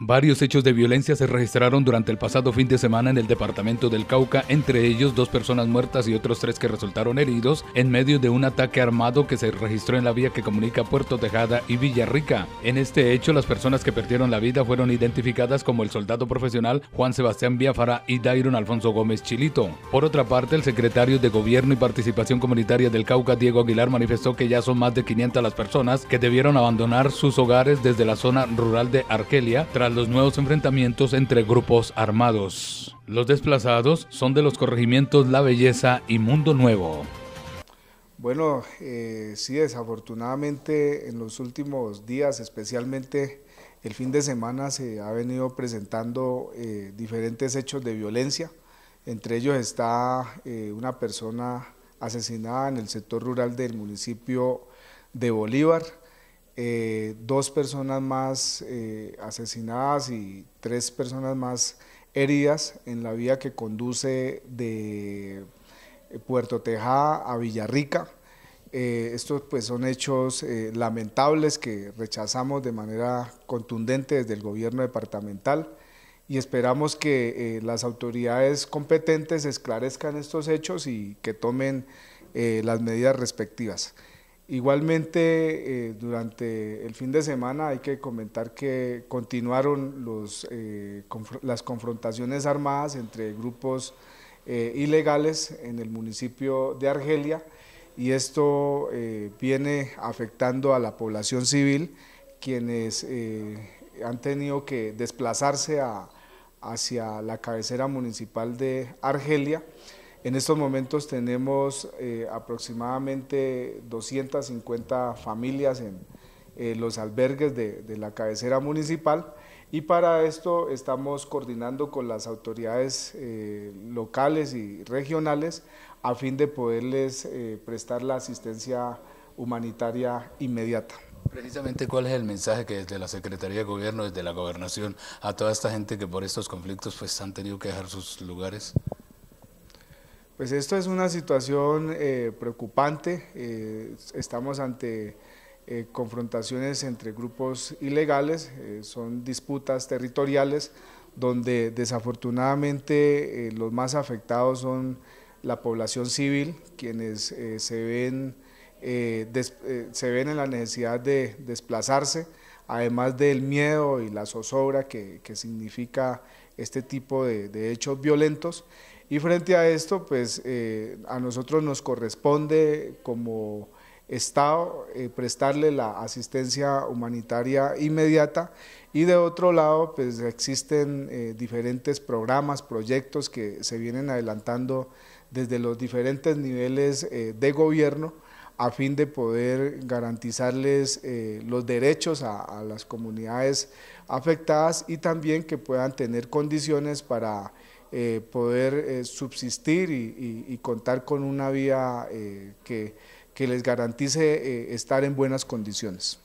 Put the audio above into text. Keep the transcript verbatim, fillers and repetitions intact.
Varios hechos de violencia se registraron durante el pasado fin de semana en el departamento del Cauca, entre ellos dos personas muertas y otros tres que resultaron heridos en medio de un ataque armado que se registró en la vía que comunica Puerto Tejada y Villarrica. En este hecho, las personas que perdieron la vida fueron identificadas como el soldado profesional Juan Sebastián Biafara y Dairon Alfonso Gómez Chilito. Por otra parte, el secretario de Gobierno y Participación Comunitaria del Cauca, Diego Aguilar, manifestó que ya son más de quinientas las personas que debieron abandonar sus hogares desde la zona rural de Argelia tras los nuevos enfrentamientos entre grupos armados. Los desplazados son de los corregimientos La Belleza y Mundo Nuevo. Bueno, eh, sí, desafortunadamente en los últimos días, especialmente el fin de semana, se ha venido presentando eh, diferentes hechos de violencia. Entre ellos está eh, una persona asesinada en el sector rural del municipio de Bolívar, Eh, dos personas más eh, asesinadas y tres personas más heridas en la vía que conduce de Puerto Tejada a Villarrica. Eh, estos pues son hechos eh, lamentables que rechazamos de manera contundente desde el gobierno departamental y esperamos que eh, las autoridades competentes esclarezcan estos hechos y que tomen eh, las medidas respectivas. Igualmente, eh, durante el fin de semana hay que comentar que continuaron los, eh, conf las confrontaciones armadas entre grupos eh, ilegales en el municipio de Argelia y esto eh, viene afectando a la población civil, quienes eh, han tenido que desplazarse a, hacia la cabecera municipal de Argelia. En estos momentos tenemos eh, aproximadamente doscientas cincuenta familias en eh, los albergues de, de la cabecera municipal y para esto estamos coordinando con las autoridades eh, locales y regionales a fin de poderles eh, prestar la asistencia humanitaria inmediata. Precisamente, ¿cuál es el mensaje que desde la Secretaría de Gobierno, desde la Gobernación, a toda esta gente que por estos conflictos pues han tenido que dejar sus lugares? Pues esto es una situación eh, preocupante, eh, estamos ante eh, confrontaciones entre grupos ilegales, eh, son disputas territoriales donde desafortunadamente eh, los más afectados son la población civil, quienes eh, se, ven, eh, des, eh, se ven en la necesidad de desplazarse, además del miedo y la zozobra que, que significa este tipo de, de hechos violentos. Y frente a esto, pues eh, a nosotros nos corresponde como Estado eh, prestarle la asistencia humanitaria inmediata y de otro lado, pues existen eh, diferentes programas, proyectos que se vienen adelantando desde los diferentes niveles eh, de gobierno a fin de poder garantizarles eh, los derechos a, a las comunidades afectadas y también que puedan tener condiciones para Eh, poder eh, subsistir y, y, y contar con una vía eh, que, que les garantice eh, estar en buenas condiciones.